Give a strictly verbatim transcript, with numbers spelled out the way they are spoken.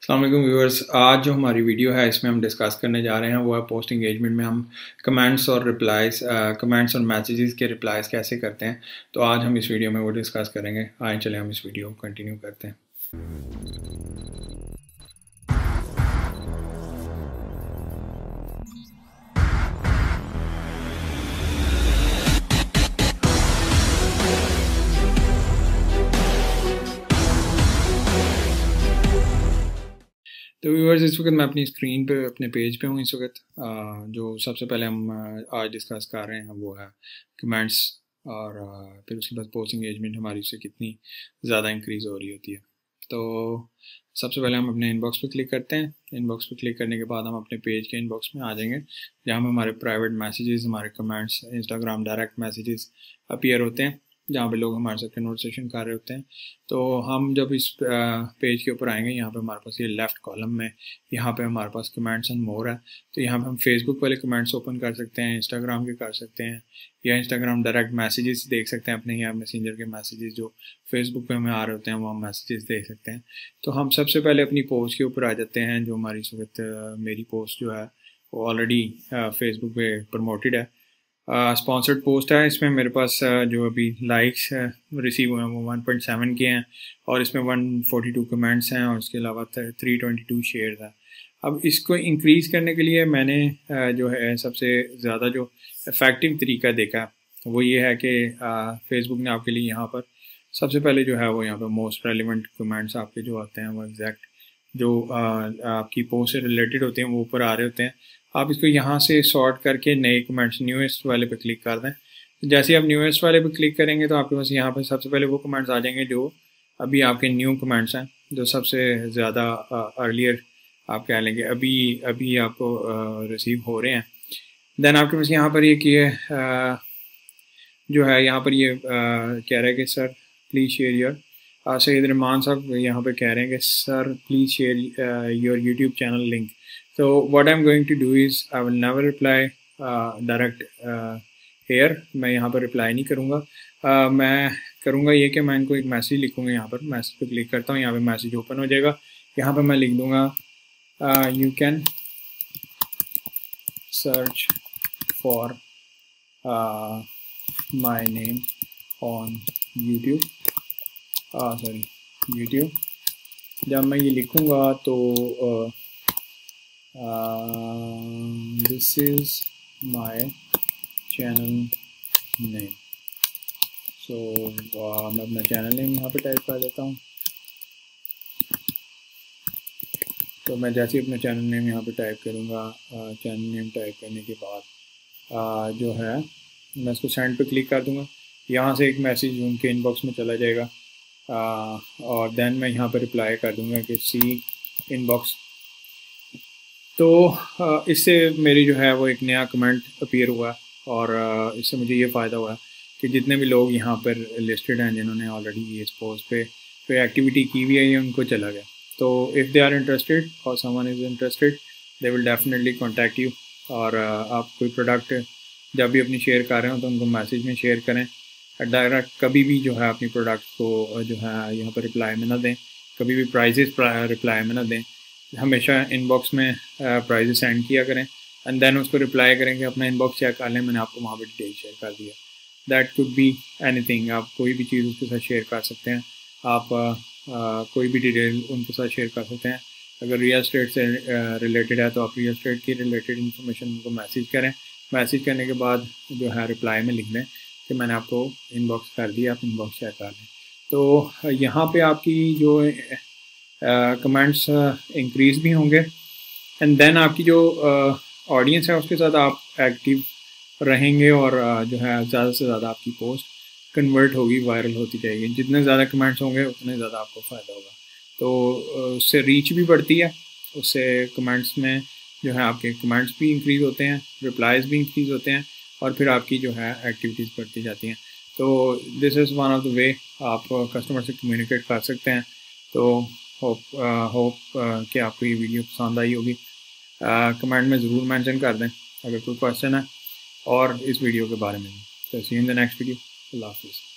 अस्सलाम वालेकुम व्यूअर्स। आज जो हमारी वीडियो है इसमें हम डिस्कस करने जा रहे हैं वो है पोस्ट इंगेजमेंट में हम कमेंट्स और रिप्लाइज कमेंट्स और मैसेजेस के रिप्लाइज कैसे करते हैं। तो आज हम इस वीडियो में वो डिस्कस करेंगे। आए चले हम इस वीडियो को कंटिन्यू करते हैं। तो व्यूअर्स इस वक्त मैं अपनी स्क्रीन पे अपने पेज पे हूँ इस वक्त। जो सबसे पहले हम आज डिस्कस कर रहे हैं वो है कमेंट्स और फिर उसके बाद पोस्ट इंगेजमेंट हमारी उससे कितनी ज़्यादा इंक्रीज़ हो रही होती है। तो सबसे पहले हम अपने इनबॉक्स पे क्लिक करते हैं। इनबॉक्स पे क्लिक करने के बाद हम अपने पेज के इनबॉक्स में आ जाएंगे जहाँ में हमारे प्राइवेट मैसेजेस, हमारे comments, Instagram direct messages appear होते हैं जहाँ पे लोग हमारे साथ कन्वर्सेशन कर रहे होते हैं। तो हम जब इस पेज के ऊपर आएंगे यहाँ पे हमारे पास ये लेफ़्ट कॉलम में यहाँ पे हमारे पास कमेंट्स एंड मोर है। तो यहाँ पे हम फेसबुक वाले कमेंट्स ओपन कर सकते हैं, इंस्टाग्राम के कर सकते हैं, या इंस्टाग्राम डायरेक्ट मैसेजेस देख सकते हैं अपने यहाँ मैसेंजर के मैसेजेस जो फेसबुक पे हमें आ रहे होते हैं वो हम मैसेजेस देख सकते हैं। तो हम सबसे पहले अपनी पोस्ट के ऊपर आ जाते हैं। जो हमारी इस वक्त मेरी पोस्ट जो है वो ऑलरेडी फेसबुक पे प्रमोटेड है, स्पॉन्सर्ड uh, पोस्ट है। इसमें मेरे पास uh, जो अभी लाइक्स रिसीव हुए हैं वो वन पॉइंट सेवन के हैं और इसमें वन फोर्टी टू कमेंट्स हैं और उसके अलावा थ्री ट्वेंटी टू शेयर है। अब इसको इंक्रीज़ करने के लिए मैंने uh, जो है सबसे ज़्यादा जो इफ़ेक्टिव तरीका देखा वो ये है कि फेसबुक uh, ने आपके लिए यहाँ पर सबसे पहले जो है वो यहाँ पर मोस्ट रेलिवेंट कमेंट्स आपके जो आते हैं वो एग्जैक्ट जो uh, आपकी पोस्ट से रिलेटेड होते हैं वो ऊपर आ रहे होते हैं। आप इसको यहाँ से सॉर्ट करके नए कमेंट्स न्यूएस्ट वाले पे क्लिक कर दें। जैसे आप न्यूएस्ट वाले पे क्लिक करेंगे तो आपके पास यहाँ पे सबसे पहले वो कमेंट्स आ जाएंगे जो अभी आपके न्यू कमेंट्स हैं, जो सबसे ज़्यादा अर्लियर आप कह लेंगे अभी अभी आपको रिसीव हो रहे हैं। देन आपके पास यहाँ पर ये किए जो है यहाँ पर ये कह रहा है कि sir please share your Syed Rahman साहब यहाँ पर कह रहे हैं कि sir please share your YouTube channel link. So what I'm going to do is I will never reply uh, direct uh, here। मैं यहाँ पर रिप्लाई नहीं करूँगा। uh, मैं करूँगा ये कि मैं इनको एक मैसेज लिखूँगा। यहाँ पर मैसेज पे क्लिक करता हूँ, यहाँ पे मैसेज ओपन हो जाएगा। यहाँ पर मैं लिख दूँगा you can search for my name on YouTube, sorry YouTube. जब मैं ये लिखूँगा तो uh, Uh, this is my channel name। so uh, मैं अपना चैनल नेम यहाँ पे टाइप कर देता हूँ। तो मैं जैसे ही अपना चैनल नेम यहाँ पे टाइप करूँगा, चैनल नेम टाइप करने के बाद uh, जो है मैं इसको सेंड पे क्लिक कर दूँगा। यहाँ से एक मैसेज उनके इनबॉक्स में चला जाएगा uh, और देन मैं यहाँ पे रिप्लाई कर दूँगा कि सी इनबॉक्स। तो इससे मेरी जो है वो एक नया कमेंट अपीयर हुआ और इससे मुझे ये फ़ायदा हुआ कि जितने भी लोग यहाँ पर लिस्टेड हैं जिन्होंने ऑलरेडी इस पोस्ट पे कोई एक्टिविटी की हुई है ये उनको चला गया। तो इफ़ दे आर इंटरेस्टेड और someone is interested they will definitely contact you. और आप कोई प्रोडक्ट जब भी अपनी शेयर कर रहे हो तो उनको मैसेज में शेयर करें। डायरेक्ट कभी भी जो है अपनी प्रोडक्ट को जो है यहाँ पर रिप्लाई में ना दें, कभी भी प्राइजेस रिप्लाई में ना दें। हमेशा इनबॉक्स में प्राइजेस सेंड किया करें एंड देन उसको रिप्लाई करें कि अपना इनबॉक्स चेक कर लें, मैंने आपको वहाँ पर डिटेल शेयर कर दिया। That could be anything. आप कोई भी चीज़ उसके साथ शेयर कर सकते हैं। आप आ, आ, कोई भी डिटेल उनके साथ शेयर कर सकते हैं। अगर रियल एस्टेट से रिलेटेड है तो आप रियल एस्टेट की रिलेटेड इन्फॉर्मेशन उनको मैसेज करें। मैसेज करने के बाद जो है रिप्लाई में लिख दें कि मैंने आपको इनबॉक्स कर दिया, आप इनबॉक्स चेक कर लें। तो यहाँ पर आपकी जो कमेंट्स इंक्रीज़ भी होंगे एंड देन आपकी जो ऑडियंस uh, है उसके साथ आप एक्टिव रहेंगे और uh, जो है ज़्यादा से ज़्यादा आपकी पोस्ट कन्वर्ट होगी, वायरल होती जाएगी। जितने ज़्यादा कमेंट्स होंगे उतने ज़्यादा आपको फ़ायदा होगा। तो uh, उससे रीच भी बढ़ती है, उससे कमेंट्स में जो है आपके कमेंट्स भी इंक्रीज़ होते हैं, रिप्लाइज भी इंक्रीज़ होते हैं और फिर आपकी जो है एक्टिविटीज़ बढ़ती जाती हैं। तो this is one of the way आप कस्टमर से कम्युनिकेट कर सकते हैं। तो होप होप कि आपको ये वीडियो पसंद आई होगी। कमेंट में ज़रूर मेंशन कर दें अगर कोई क्वेश्चन है और इस वीडियो के बारे में। तो see you in the next video. अल्लाह हाफ़िज़।